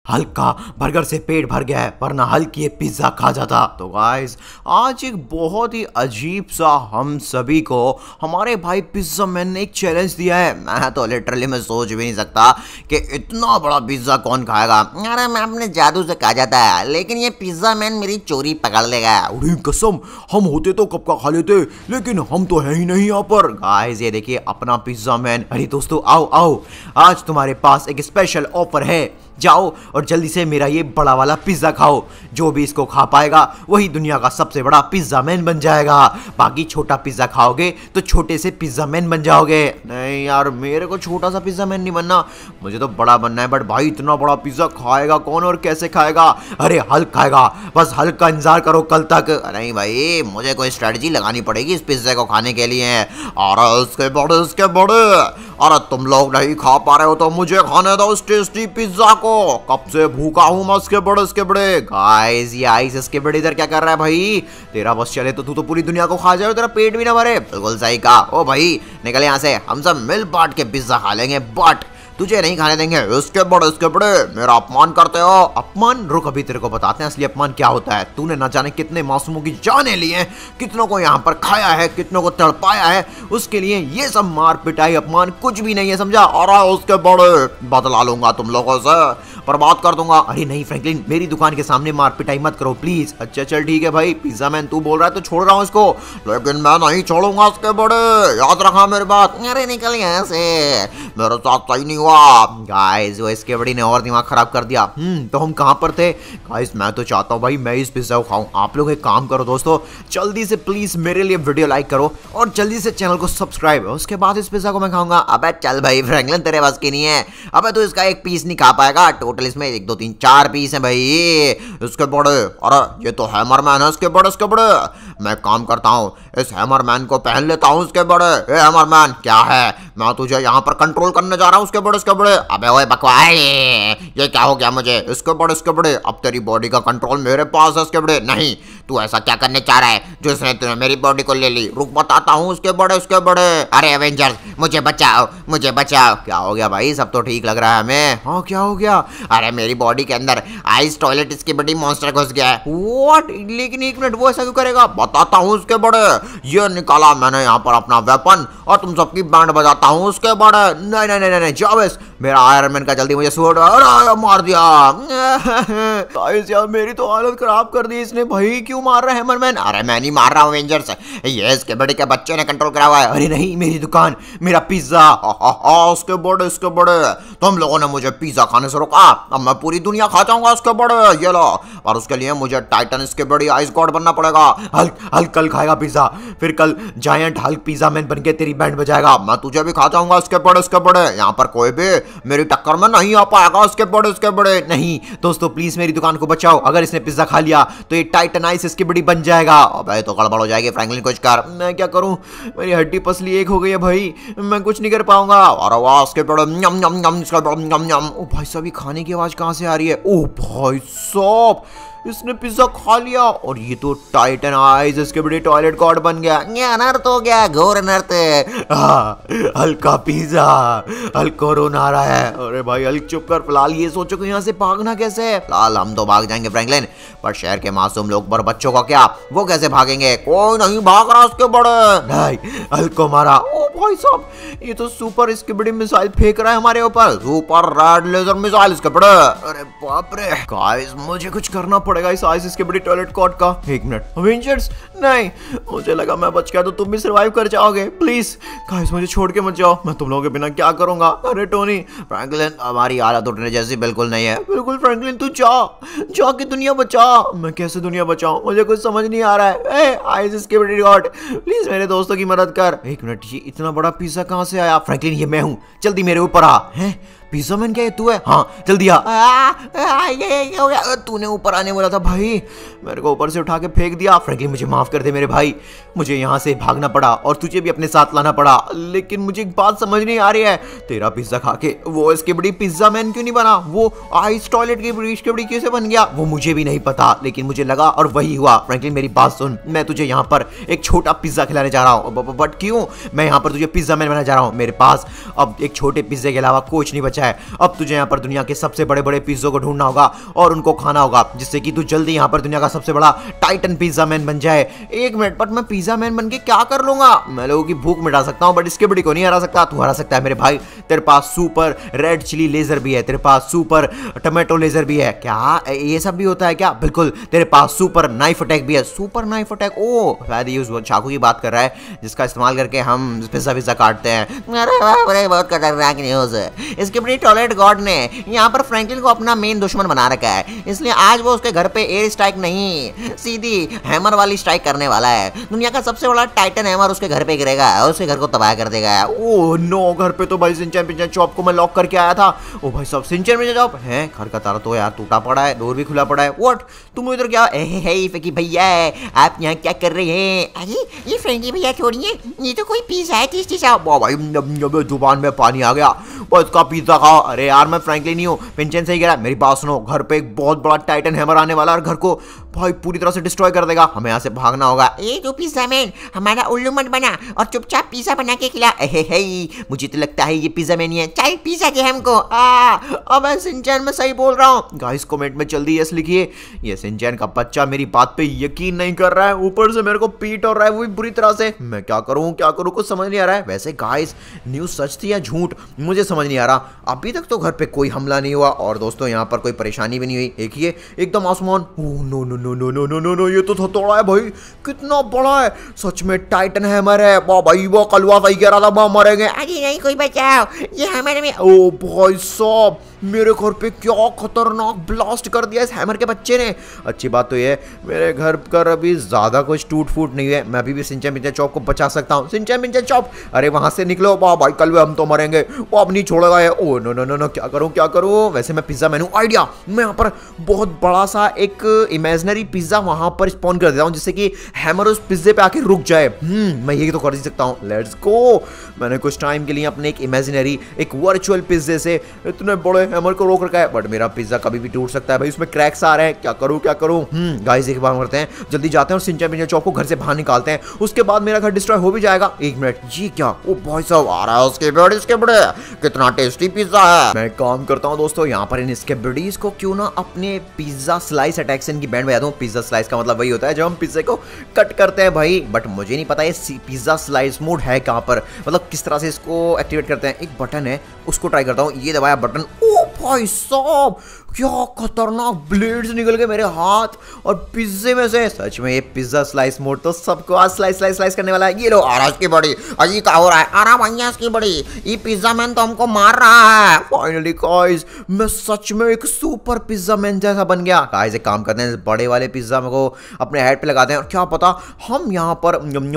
Hulk का burger से पेट भर गया है, वरना हल्क ये पिज्जा खा जाता। तो गाइस आज एक बहुत ही अजीब सा हम सभी को हमारे भाई पिज्जा मैन ने एक चैलेंज दिया है। मैं तो लिटरली मैं सोच भी नहीं सकता कि इतना बड़ा पिज्जा कौन खाएगा। अरे मैं अपने जादू से खा जाता है, लेकिन ये पिज्जा मैन मेरी चोरी पकड़ लेगा। अरे कसम, हम होते तो कब का खा लेते, लेकिन हम तो है ही नहीं यहाँ पर। गाइस ये देखिए अपना पिज्जा मैन। अरे दोस्तों आओ आओ, आज तुम्हारे पास एक स्पेशल ऑफर है। जाओ और जल्दी से मेरा ये बड़ा वाला पिज्जा खाओ। जो भी इसको खा पाएगा वही दुनिया का सबसे बड़ा पिज्जा मैन बन जाएगा। बाकी छोटा पिज्जा खाओगे तो छोटे से पिज्जा मैन बन जाओगे। नहीं यार, मेरे को छोटा सा पिज्जा मैन नहीं बनना, मुझे तो बड़ा बनना है। बट भाई इतना बड़ा पिज्जा खाएगा कौन और कैसे खाएगा? अरे हल्क खाएगा, बस हल्क का इंतजार करो कल तक। नहीं भाई, मुझे कोई स्ट्रेटजी लगानी पड़ेगी इस पिज्जे को खाने के लिए। और उसके बड़े अरे तुम लोग नहीं खा पा रहे हो तो मुझे खाने दो उस टेस्टी पिज्जा को। कब से भूखा हूं मैं इसके बड़े। गाइस ये आइस इसके बड़े इधर क्या कर रहा है भाई? तेरा बस चले तो तू तो पूरी दुनिया को खा जाए, तेरा पेट भी ना भरे। बिल्कुल सही कहा। ओ भाई निकल यहाँ से, हम सब मिल बांट के पिज्जा खा लेंगे, बट तुझे नहीं खाने देंगे। इसके बड़े मेरा अपमान करते हो। अपमान? रुक अभी तेरे को बताते हैं असली अपमान क्या होता है। तूने ना जाने कितने मासूमों की जाने ली हैं, कितनों को यहाँ पर खाया है, कितनों को तड़पाया है। उसके लिए ये सब मार पिटाई अपमान कुछ भी नहीं है, समझा? और उसके बड़े बदला लूंगा तुम लोगों से, बर्बाद कर दूंगा। अरे नहीं फ्रैंकलिन, मेरी दुकान के सामने मार पिटाई मत करो प्लीज। अच्छा चल ठीक है भाई, पिज्जा मैन तू बोल रहा है तो छोड़ रहा हूँ इसको, लेकिन मैं नहीं छोड़ूंगा इसके बड़े, याद रखा मेरी बात। अरे निकल यहाँ से, मेरे साथ सही नहीं हुआ। गाइस वो इसके बड़ी ने और दिमाग खराब कर दिया। तो हम कहाँ पर थे? गाइस मैं तो चाहता हूँ भाई मैं इस पिज्जा को खाऊं। आप लोग एक काम करो दोस्तों, जल्दी से प्लीज मेरे लिए वीडियो लाइक करो और जल्दी से चैनल को सब्सक्राइब। उसके बाद इस पिज्जा को मैं खाऊंगा। अबे चल भाई फ्रैंकलिन, तेरे बस की नहीं है। अबे तू इसका एक पीस नहीं खा पाएगा। टोटल इसमें 1 2 3 4 पीस है भाई इसके बड़े। अरे ये तो हैमर मैन है इसके बड़े। मैं काम करता हूँ, इस हैमर मैन को पहन लेता हूँ इसके बड़े। हैमर मैन क्या है, मैं तुझे यहाँ पर कंट्रोल करने जा रहा हूँ इसके बड़े। अबे ओए बकवास, ये क्या हो गया मुझे? इसके बड़े, अब तेरी बॉडी का कंट्रोल मेरे पास है इसके बड़े। नहीं, तू ऐसा क्या करने चाह रहा है जो इसने तूने मेरी बॉडी को ले ली? रुक बताता हूँ उसके बड़े। अरे एवेंजर्स मुझे बचाओ। क्या हो गया भाई? सब तो ठीक लग रहा है हमें। हाँ क्या हो गया? अरे मेरी बॉडी के अंदर आइस टॉयलेट इसकी बड़ी मॉन्स्टर घुस गया है। व्हाट? लेकिन एक मिनट, वो ऐसा क्यों करेगा? बताता हूँ उसके बड़े। ये निकाला मैंने यहाँ पर अपना वेपन और तुम सबकी बैंड बजाता हूँ उसके बड़े। नहीं जावेस, मेरा आयरन मैन का जल्दी मुझे सूट। अरे मार दिया। गाइस यार मेरी तो हालत खराब कर दी इसने। भाई क्यों मार रहा है हैमर मैन? अरे मैं नहीं मार रहा हूँ एवेंजर्स, ये इसके बड़े के बच्चे ने कंट्रोल करा हुआ है। अरे नहीं, मेरी दुकान, मेरा पिज्जा। उसके बड़े तुम लोगों ने मुझे पिज्जा खाने से रोका, अब मैं पूरी दुनिया खा जाऊंगा उसके बड़े। ये लो, और उसके लिए मुझे टाइटन इसके बड़ी आइस गॉड बनना पड़ेगा। हल्क कल खाएगा पिज्जा, फिर कल जायंट हल्क पिज्जा मैन बनके तेरी बैंड बजाएगा। मैं तुझे भी खा जाऊंगा इसके बड़े। यहाँ पर कोई भी मेरी टक्कर में नहीं आ पाएगा इसके बड़े। नहीं दोस्तों प्लीज मेरी दुकान को बचाओ, अगर इसने पिज्जा खा लिया तो ये टाइटन आइस इसकी बड़ी बन जाएगा। अबे तो गड़बड़ हो जाएगी फ्रैंकलिन, कुछ कर। मैं क्या करूं, मेरी हड्डी पसली एक हो गई है भाई, मैं कुछ नहीं कर पाऊंगा। अरे वाह, इसके बड़े यम। ओ भाई साहब, खाने की आवाज कहां से आ रही है? ओ भाई साहब, इसने पिज्जा खा लिया और ये तो टाइटन आइस इसके बड़े टॉयलेट गॉड बन गया। अनर्थ हो गया, घोर अनर्थ। हल्का पिज्जा, हल्क को रोना आ रहा है। अरे भाई हल्क चुप कर, फिलहाल ये सोचो कि यहाँ से भागना कैसे है। फिलहाल हम तो भाग जाएंगे फ्रैंकलिन, पर शहर के मासूम लोग पर बच्चों का क्या, वो कैसे भागेंगे? कोई नहीं भाग रहा उसके बड़े। नहीं, हल्क को मारा। ओ भाई साहब, ये तो सुपर इसके बड़ी मिसाइल फेंक रहा है हमारे ऊपर, सुपर रेड लेजर मिसाइल इसके बड़े। अरे बाप रे गाइस, मुझे कुछ करना पड़ेगा इस आइस इसके बड़ी टॉयलेट कॉट का। एक मिनट, अवेंजर्स नहीं, मुझे लगा मैं बच गया तो तुम भी सर्वाइव कर जाओगे। प्लीज गाइस मुझे छोड़ के मत जाओ, मैं तुम लोगों के बिना क्या करूंगा। अरे टोनी, फ्रैंकलिन हमारी हालत उठने जैसी बिल्कुल नहीं है। बिल्कुल फ्रैंकलिन, तू जा के दुनिया बचा। मैं कैसे दुनिया बचाऊं, मुझे कुछ समझ नहीं आ रहा है। आइस इसके बड़ी गॉड, प्लीज मेरे दोस्तों की मदद कर। एक मिनट, ये इतना बड़ा पिज्जा कहां से आया? फ्रैंकलिन ये मैं हूं, जल्दी मेरे ऊपर आ। हैं पिज्जा मैन क्या है तू है? हाँ जल्दी आ। ये हो गया, तूने ऊपर आने बोला था भाई, मेरे को ऊपर से उठा के फेंक दिया। फ्रैंकलिन मुझे माफ कर दे मेरे भाई, मुझे यहाँ से भागना पड़ा और तुझे भी अपने साथ लाना पड़ा। लेकिन मुझे एक बात समझ नहीं आ रही है, तेरा पिज्जा खा के वो इसके बड़ी पिज्जा मैन क्यों नहीं बना? वो आइस टॉयलेट की बड़ी कैसे बन गया? वो मुझे भी नहीं पता, लेकिन मुझे लगा और वही हुआ। फ्रैंकलिन मेरी बात सुन, मैं तुझे यहाँ पर एक छोटा पिज्जा खिलाने जा रहा हूँ। बट क्यों? मैं यहाँ पर तुझे पिज्जा मैन बनाने जा रहा हूँ। मेरे पास अब एक छोटे पिज्जे के अलावा कुछ नहीं बचा बचा है। अब तुझे यहाँ पर दुनिया के सबसे बड़े बड़े पिज्जों को ढूंढना होगा और उनको खाना होगा, जिससे कि तू जल्दी यहाँ पर दुनिया का सबसे बड़ा टाइटन पिज्जा मैन बन जाए। एक मिनट, बट मैं पिज्जा मैन बन के क्या कर लूंगा? मैं लोगों की भूख मिटा सकता हूँ, बट इसके बड़ी को नहीं हरा सकता। तू हरा सकता है मेरे भाई। तेरे पास सुपर रेड चिली लेजर भी है, तेरे पास सुपर टमाटो लेजर भी है। क्या ये सब भी होता है क्या? बिल्कुल। तेरे पास सुपर नाइफ अटैक भी है। सुपर नाइफ अटैक, ओ शायद ये उस चाकू की बात कर रहा है जिसका इस्तेमाल करके हम पिज्जा काटते हैं। अरे बहुत खतरनाक न्यूज़ है। इसके बड़ी टॉयलेट गॉड ने यहाँ पर फ्रैंकलिन को अपना मेन दुश्मन बना रखा है, इसलिए आज वो उसके घर पे एयर स्ट्राइक नहीं, सीधी हैमर वाली स्ट्राइक करने वाला है। दुनिया का सबसे बड़ा टाइटन हैमर उसके घर पे गिरेगा और उसके घर को तबाह कर देगा। ओह नो, घर पे तो भाई सिंचन पिंचन चॉप को मैं लॉक करके आया था। ओ भाई सब सिंचन पिंचन चॉप है, घर का ताला तो यार टूटा पड़ा है, डोर भी खुला पड़ा है। व्हाट, तुम इधर क्या? फेंकी भैया आप यहाँ क्या कर रहे हैं? अरे ये फ्रेंकी भैया छोड़िए, ये तो कोई पिज्जा है टेस्टी सा। भाई जुबान में पानी आ गया, वो इसका पिज्जा खाओ। अरे यार मैं फ्रैंकलिन नहीं हूँ, पिंचन से ही कह रहा है। मेरी बात सुनो, घर पे एक बहुत बड़ा टाइटन हैमर आने वाला है और घर को भाई पूरी तरह से डिस्ट्रॉय कर देगा। हमें यहाँ से भागना होगा। ए तो पिज्जा मैन, हमारा उल्लू मत बना और चुपचाप पिज्जा बना के खिला। मुझे तो लगता है ये पिज्जा मैन ही है। चल पिज्जा दे हमको। अब मैं सिंचन में सही बोल रहा हूँ। गाइस कमेंट में जल्दी यस लिखिए। ये सिंचन का बच्चा मेरी बात पे यकीन नहीं कर रहा है, ऊपर से मेरे को पीट और रहा है वो भी बुरी तरह से। मैं क्या करूँ कुछ समझ नहीं आ रहा है। वैसे गाइस न्यूज़ सच थी या झूठ मुझे समझ नहीं आ रहा। अभी तक तो घर पे कोई हमला नहीं हुआ और दोस्तों यहाँ पर कोई परेशानी भी नहीं हुई। देखिए एकदम आसमान, oh no no no no no no no no, ये तो हथौड़ा है भाई, कितना बड़ा है। सच में टाइटन हैमर है। वाह भाई वो कलवा सही कह रहा था, मरेंगे। अरे नहीं कोई बचाओ, ये हमारे में। ओ भाई साहब मेरे घर पे क्या खतरनाक ब्लास्ट कर दिया इस हैमर के बच्चे ने। अच्छी बात तो ये है मेरे घर पर अभी ज्यादा कुछ टूट फूट नहीं है, मैं अभी भी सिंचन पिंचन चौक को बचा सकता हूँ। सिंचन पिंचन चौक, अरे वहां से निकलो। वाह भाई कल हम तो मरेंगे, वो अब नहीं छोड़ेगा ये। Oh no no no no, क्या करूँ? वैसे मैं पिज्जा मैनू आइडिया, मैं यहाँ पर बहुत बड़ा सा एक इमेजिनरी पिज्जा वहां पर स्पॉन कर देता हूँ, जिससे कि हैमर उस पिज्जे पे आके रुक जाए। मैं ये तो कर ही सकता हूँ। Let's go. मैंने कुछ टाइम के लिए अपने एक इमेजिनरी एक वर्चुअल पिज्जे से इतने बड़े हैमर को रोक रखा है, बट मेरा पिज्जा कभी भी टूट सकता है भाई, उसमें क्रैक्स आ रहे हैं। क्या करूं? गाइस एक बार करते हैं, जल्दी जाते हैं और सिंचन पिंचन चौक को घर से बाहर निकालते हैं, उसके बाद मेरा घर डिस्ट्रॉय हो भी जाएगा। एक मिनट, ये क्या? ओ भाई साहब आ रहा है उसके बड़े कितना टेस्टी पिज्जा है। मैं काम करता हूँ दोस्तों, यहाँ पर इन स्केबिडीज को क्यों ना अपने पिज्जा स्लाइस अटैक से इनकी बैंड बजा दूं। पिज्जा स्लाइस का मतलब वही होता है जब हम पिज्जे को कट करते हैं भाई, बट मुझे नहीं पता ये पिज्जा स्लाइस मोड है कहाँ पर, मतलब किस तरह से इसको एक्टिवेट करते हैं। एक बटन है उसको ट्राई करता हूँ, ये दबाया बटन। ओ भाई साहब क्या खतरनाक ब्लेड्स निकल गए मेरे हाथ और पिज्जे में से। सच में ये पिज्जा स्लाइस मोड तो सबको आज स्लाइस करने वाला है। ये लो आ रहा की बड़ी, अजी क्या हो रहा है? आ रहा भैया इसकी बड़ी, ये पिज्जा मैन तो हमको मार रहा है। फाइनली गाइस मैं सच में एक सुपर पिज्जा मैन जैसा बन गया। गाइस एक काम करते हैं, बड़े वाले पिज्जा को अपने हेड पे लगाते हैं और क्या पता हम यहाँ पर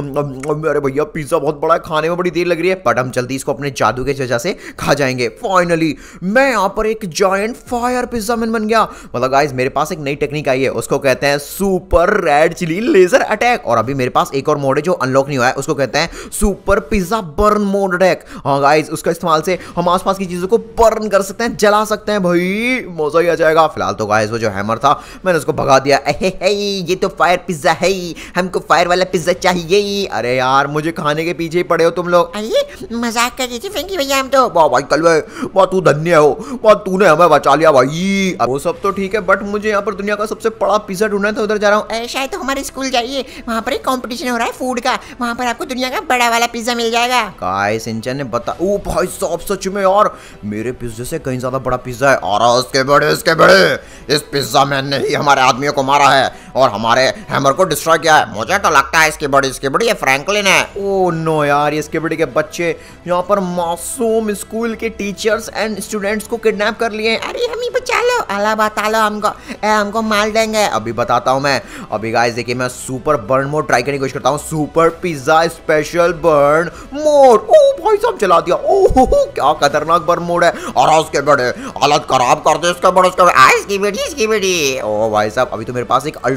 अरे भैया पिज्जा बहुत बड़ा है, खाने में बड़ी देर लग रही है, बट हम जल्दी इसको अपने जादू के वजह से खा जाएंगे। फाइनली मैं यहाँ पर एक जायंट फायर पिज्जा मैन बन गया। मतलब गाइस मेरे पास एक नई टेक्निक आई है, उसको कहते हैं super red chilli laser attack. और अभी मेरे पास एक और मोड है जो अनलॉक नहीं हुआ है, उसको कहते हैं super pizza burn mode attack. हाँ गाइस उसका इस्तेमाल से हम आसपास की चीजों को बर्न कर सकते हैं, जला सकते हैं भाई, मजा ही आ जाएगा। फिलहाल तो गाइस वो जो हैमर था मैंने उसको भगा दिया। ये तो फायर पिज्जा है, हमको फायर वाला पिज्जा चाहिए। अरे यार मुझे खाने के पीछे ही पड़े हो तुम लोग। अरे मजाक कर रही थी फ्रेंकी भैया हम तो। वाह भाई कल वाह तू धन्य हो, वाह तूने हमें बचा लिया भाई। वो सब तो ठीक है, बट मुझे यहाँ पर दुनिया का सबसे बड़ा पिज्जा ढूंढना था, उधर जा रहा हूँ। शायद तो हमारे स्कूल जाइए, वहाँ पर एक कंपटीशन हो रहा है फूड का, वहाँ पर आपको दुनिया का बड़ा वाला पिज्जा मिल जाएगा। गाइस सिंचन ने बता, ओ भाई साहब सच में यार मेरे पिज्जे से कहीं ज्यादा बड़ा पिज्जा है। और इसके बड़े इस पिज्जा मैन ने ही हमारे आदमियों को मारा है और हमारे हैमर को डिस्ट्रॉय किया है। मुझे तो लगता है इसके बड़ी ये फ्रैंकलिन है। ओ नो यार इसके बड़ी के बच्चे यहाँ पर मासूम स्कूल के टीचर्स एंड स्टूडेंट्स को किडनैप कर लिए। अरे हम ही बचा लो, अला बता लो हमको मार देंगे। अभी बताता हूँ मैं। अभी गाइस देखिए मैं सुपर बर्न मोड ट्राई करने की कोशिश करता हूँ, super pizza special burn mode. ओ भाई साहब चला दिया। ओह क्या खतरनाक बर्न मोड है। और उसके बड़े हालत खराब कर दे इसके बड़े इसकी बेटी। ओ भाई साहब अभी तो मेरे पास एक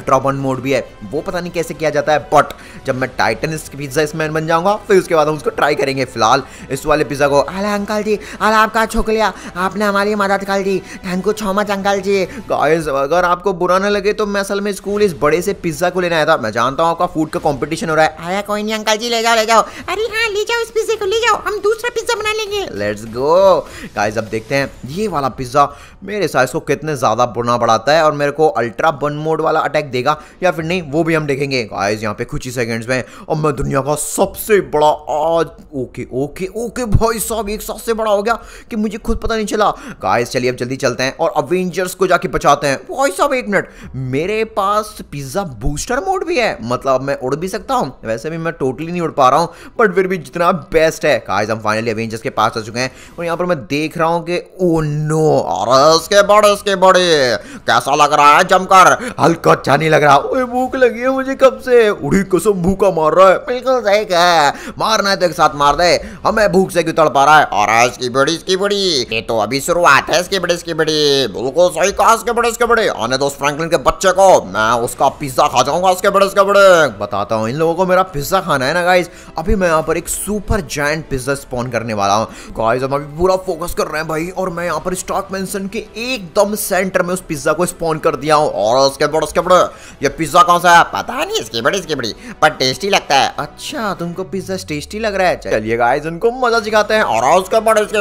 अल्ट्रा वन मोड भी है, वो पता नहीं कैसे किया जाता है, बट जब मैं टाइटन पिज्जा मैन बन जाऊंगा फिर उसके बाद हम उसको ट्राई करेंगे। फिलहाल इस वाले पिज्जा को, अरे अंकल जी, अरे आपका शुक्रिया, आपने हमारी मदद कर दी, thank you so much uncle जी। गाइस अगर आपको बुरा ना लगे तो मैं असल में स्कूल इस बड़े से पिज्जा को लेने आया था। मैं जानता हूँ आपका फूड का कंपटीशन हो रहा है। अरे कोई नहीं अंकल जी, ले जाओ ले जाओ। अरे हाँ ले जाओ, इस पिज्जे को ले जाओ, हम दूसरा पिज्जा बना लेंगे। Let's go guys. अब देखते हैं ये वाला पिज्जा मेरे साइज को कितने ज्यादा बुना बढ़ाता है और मेरे को अल्ट्रा वन मोड वाला अटैक देगा या फिर नहीं, वो भी हम देखेंगे गाइस यहाँ पे कुछ ही सेकंड्स में। और मैं दुनिया का सबसे बड़ा आज, ओके ओके ओके भाई साहब, एक साथ से बड़ा हो गया कि मुझे खुद पता नहीं चला। गाइस चलिए अब जल्दी चलते हैं और अवेंजर्स को जाके बचाते हैं। भाई साहब एक मिनट, मेरे पास पिज्जा बूस्टर मोड भी है, मतलब मैं उड़ भी सकता हूँ। वैसे भी मैं टोटली नहीं उड़ पा रहा हूँ बट फिर भी जितना बेस्ट है। गाइस हम फाइनली अवेंजर्स के पास आ चुके हैं और यहाँ पर मैं देख रहा हूँ कि ओ नो, अरे इसके बड़े कैसा लग रहा है जमकर? हल्का अच्छा नहीं लग रहा। ओए भूख लगी है मुझे कब से, उड़ी कसम भूखा मार रहा है। बिल्कुल सही है, मारना है तो एक साथ मार दे, हमें भूख से क्यों तड़पा रहा है? और इसकी बड़ी ये तो अभी शुरुआत है। इसकी बड़ी बिल्कुल सही कहा। इसके बड़े आने दो उस फ्रैंकलिन के बच्चे को, मैं उसका पिज्जा खा जाऊंगा। इसके बड़े बताता हूँ इन लोगों को मेरा पिज्जा खाना है ना गाइस। अभी मैं यहाँ पर एक सुपर जायंट पिज्जा स्पॉन करने वाला हूँ गाइस। हम अभी पूरा फोकस कर रहे हैं भाई और मैं यहाँ पर स्टॉक मेंशन के एकदम सेंटर में उस पिज्जा को स्पॉन कर दिया हूँ। और उसके बड़े ये पिज्जा कौन सा है पता नहीं, इसकी बड़ी पर टेस्टी लगता है। अच्छा तुमको पिज्जा टेस्टी लग रहा है, चलिए गाइस उनको मजा सिखाते हैं। और उसके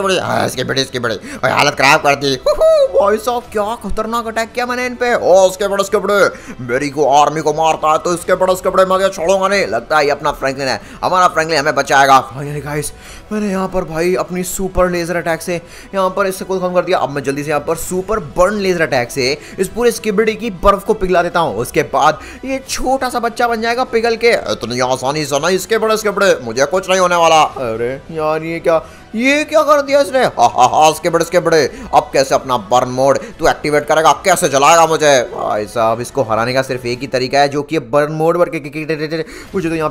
बड़े हालत खराब कर दी। भाई साहब क्या खतरनाक अटैक किया मैंने इन पे। ओ उसके बड़े मेरी को आर्मी को मारता है तो इसके बड़े मैं छोड़ूंगा नहीं। लगता है ये अपना फ्रैंकलिन है, हमारा फ्रैंकलिन हमें बचाएगा। फाइनली गाइस मैंने यहाँ पर भाई अपनी सुपर लेजर अटैक से यहाँ पर इससे को खत्म कर दिया। अब मैं जल्दी से यहाँ पर सुपर बर्न लेजर अटैक से इस पूरे स्किबिडी की बर्फ को पिघला देता हूँ। उसके बाद ये छोटा सा बच्चा बन जाएगा पिघल के। इतनी आसानी से नहीं, इसके बड़े मुझे कुछ नहीं होने वाला। अरे यार ये क्या कर दिया इसने। इसके बड़े अब कैसे अपना बर्न मोड तू एक्टिवेट करेगा, कैसे जलाएगा मुझे? भाई साहब इसको हराने का सिर्फ एक ही तरीका है जो कि बर्न मोड पर मुझे तो यहाँ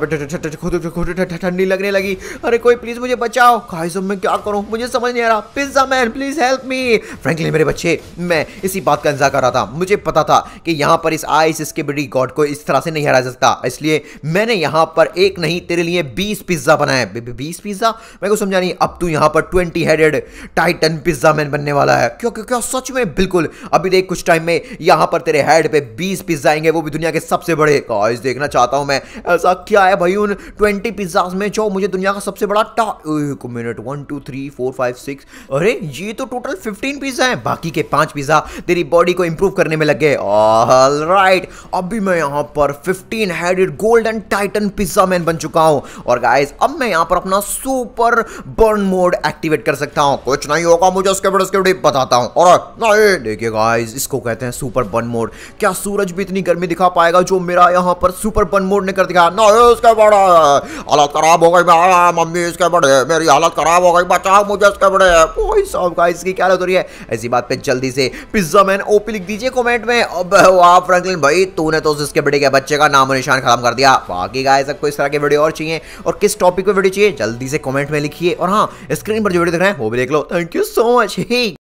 पे ठंडी लगने लगी। अरे कोई प्लीज मुझे बचाओ गाइस, अब मैं क्या करूँ मुझे समझ नहीं आ रहा। Pizza man please help me. Franklin मेरे बच्चे, मैं इसी बात का इंतजार कर रहा था। मुझे पता था कि यहाँ पर इस आइस स्किबिडी गॉड को इस तरह से नहीं हरा सकता, इसलिए मैंने यहाँ पर एक नहीं तेरे लिए 20 पिज्जा बनाए। 20 पिज्जा मेरे को समझा नहीं। अब तू यहाँ पर 20 हेडेड टाइटन पिज्जा मैन बनने वाला है। क्या सच में? बिल्कुल। अभी देख कुछ टाइम में यहाँ पर तेरे हेड पे 20 पिज्जा आएंगे, वो भी दुनिया के सबसे बड़े। गाइस देखना चाहता हूं मैं ऐसा क्या है भाई उन 20 पिज्जा में जो मुझे दुनिया का सबसे बड़ा एक मिनट 1 2 3 4 5 6, अरे ये तो टोटल 15 पिज्जा है। बाकी के 5 पिज्जा तेरी बॉडी को इंप्रूव करने में लग गए। ऑलराइट, अभी मैं यहाँ पर 15 headed golden titan pizza man बन चुका हूं। और गाइस अब मैं यहाँ पर अपना सुपर बर्न मोड एक्टिवेट कर सकता हूं। कुछ नहीं होगा मुझे उसके बड़े बताता हूं। और नहीं देखिए गाइस, इसको कहते हैं सुपर बर्न मोड। क्या सूरज भी इतनी गर्मी दिखा पाएगा जो मेरा यहाँ पर सुपर बर्न मोड ने कर दिया? नहीं उसके बड़े हालत खराब हो गई, मम्मी इसके बड़े मेरी हालत खराब हो गई, बचाओ मुझे इसके बड़े। भाई साहब गाइस की क्या हालत हो रही है? ऐसी बात पे जल्दी से पिज्जा मैन ओपी लिख दीजिए कमेंट में। अब वाह फ्रैंकलिन भाई, तूने तो इसके बड़े के बच्चे का नामो निशान खत्म कर दिया। बाकी गाइस आपको इस तरह के वीडियो और चाहिए और किस टॉपिक पे वीडियो चाहिए जल्दी से कमेंट में लिखिए। और हाँ, स्क्रीन पर जो वीडियो दिख रहा है वो भी देख लो। Thank you so much.